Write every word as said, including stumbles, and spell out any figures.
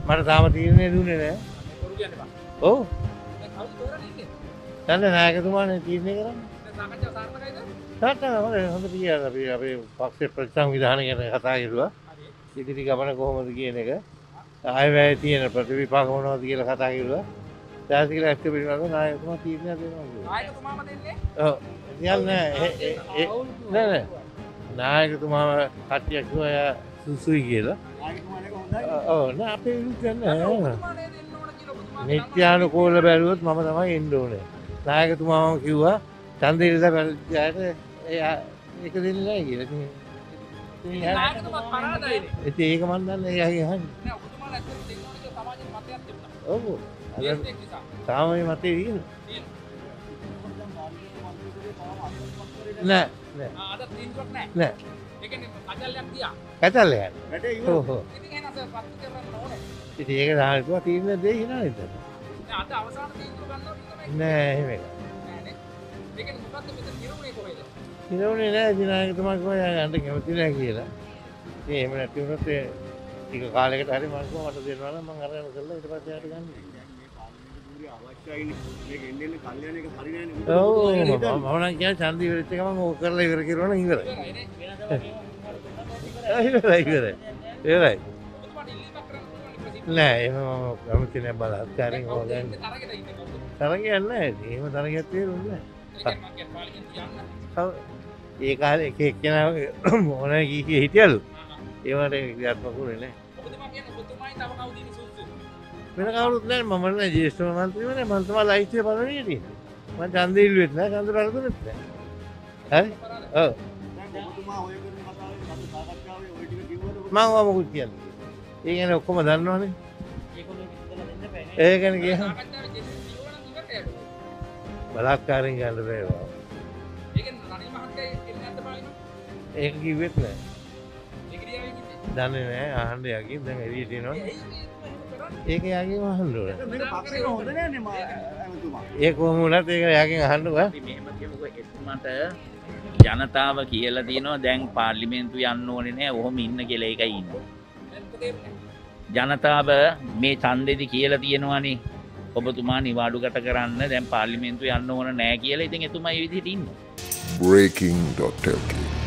මට තාම තීරණය දුන්නේ නැහැ. කරු කියන්න බා. ඔව්. දැන් කවුද තෝරන්නේ ඉන්නේ? දැන් නායකතුමානේ තීරණය කරන්නේ. දැන් සාකච්ඡාව සාර්ථකයිද? තාත්තා හොඳ හොඳ පිළිගන්න අපි අපේ පක්ෂේ ප්‍රතිසංවිධානය ගැන කතා කරුවා. හරි. ඉදිරි ගමන කොහොමද කියන එක. ආය වැය තියෙන ප්‍රතිවිපාක මොනවද කියලා කතා කරුවා. දාසිකල ඇක්ට පිළිබඳව නායකතුමා තීරණය දෙනවා කිව්වා. නායකතුමාම දෙන්නේ? ඔව්. කියන්නේ නෑ නෑ. නායකතුමාම කට්ටියක් කිව්වා එයා සුසුයි කියලා. නායකතුමාලක හොඳයි. ඔව් නෑ අපේ විරුද්ධ නෑ. ඔබතුමානේ දෙන්න ඕන කියලා ඔබතුමා නිත්‍යානුකූල බැලුවොත් මම තමයි එන්න ඕනේ. නායකතුමාම කිව්වා ඡන්දය ඉඳලා බැලුවාට එයා ඒක දෙන්නේ නැහැ කියලා. ඉතින් ඉතින් නායකතුමා පරාදයිනේ. ඉතින් ඒක මන් දන්නේ එයාගෙන් අහන්නේ. නෑ ඔබතුමාලා ඇත්තට දෙන්න ඕන කියලා සමාජයේ මතයක් තිබුණා. ඔව්. අර ඒත් නිසා. තාම මේ මතේ තියෙනවා. තියෙනවා. නෑ නෑ ආ අද තීන්දුවක් නෑ. නෑ. ඒ කියන්නේ අජල්යක් තියා. කැතල්ල යන්නේ. වැඩේ ඔව් ඔව්. ඉතින් එහෙනම් සර් පත්තු කරන්න ඕනේ. ඉතින් ඒක නායකතුමා තීරණය දෙයි නේද? දැන් අද අවසාන තීන්දුව ගන්නවා කියලා නෑ එහෙම එකක්. නෑනේ. ඒ කියන්නේ මොකද්ද මෙතන නිරුණේ කොහෙද? ඉනෝනේ නෑ දිනායකතුමා කිව්වා යා යන්න කැමති නෑ කියලා. ඉතින් එහෙම නැති වුණොත් ඒ ටික කාලයකට හරි මම කිව්වා මට දෙනවා නම් මම අරගෙන කරලා ඊට පස්සේ යාට ගන්න. ඔව් මම නම් කියන්නේ ඡන්ද ඉවරෙච්ච ගමන් ඕක කරලා ඉවර කරනවා නම් ඉවරයි. ඉවරයි ඉවරයි. ඉවරයි. ඔබතුමාට ඉල්ලීමක් කරන්න පුළුවන් ප්‍රසිද්ධ. නෑ එහෙම මම කැමති නෑ බලහත්කාරයෙන් ඕක ගන්න. තරගෙට ඉන්නේ කවුද? තරගයක් නෑ. එහෙම තරගයක් තේරුන්නේ ඒ කියන්නේ මම කියන්නේ පාර්ලිමේන්තු යන්න. නෑ. ඒ කාලේ එක එක්කෙනා මොනවා කී කී හිටියලු. ඒවට ක්‍රියාත්මකුනේ නෑ. ඔබතුමා කියන්නේ ඔබතුමායි තව කවුද ඉන්නේ සුසු? වෙන කවුරුත් නෑ මම නෑ ජ්‍යෙෂ්ඨ මන්ත්‍රීවරයා මම තමයි ලයිස්ට් එක බලන්නේ තියෙන්නේ. මම ඡන්දෙ ඉල්ලුවෙත් නෑ ඡන්ද බැලුවෙත් නෑ. හරි? ඔව්. දැන් ඔබතුමා ඔය කරන කතාවේ අද සාකච්ඡාවේ ඔය ටික කිව්වද? මම මොකුත් කියන්නේ. ඒ කියන්නේ ඔක්කොම දන්නවනේ. ඒගොල්ලෝ ඉස්සෙල්ලා දෙන්න බෑ නේ. ඒ කියන්නේ කියන සාකච්ඡාවේ දෙන්නේ කිව්වනම් ඉවරයි. බලාත්කාරයෙන් ගන්න බෑ. ඒ කියන්නේ රනිල් මහත්තයා එන්නේ නැද්ද පාර්ලිමේන්තුවට? ඒක කිව්වෙත් නෑ. ඒ කිරියාවේ ඉන්නේ. දන්නේ නෑ අහන්න යකින් දැන් එළියට එනවා. ඇයි මේ කරන්නේ? ඒක යාගෙන් අහන්න ඕනේ. මේක පක්ෂේට හොඳ නෑනේ මා ඇමතුමා. ඒ කොහොම වුණත් ඒක යාගෙන් අහන්න බෑ. අපි මෙහෙම කියමුකෝ එතුමාට ජනතාව කියලා තියෙනවා දැන් පාර්ලිමේන්තු යන්න ඕනේ නෑ ඔහොම ඉන්න කියලා ඒකයි ඉන්නේ. දැන් මොකද එන්නේ? ජනතාව මේ ඡන්දෙදි කියලා තියෙනවානේ ඔබතුමා නිවාඩුගත කරන්න දැන් පාර්ලිමේන්තු යන්න ඕන නෑ කියලා. ඉතින් එතුමා මේ විදිහට ඉන්නවා. breaking dot l k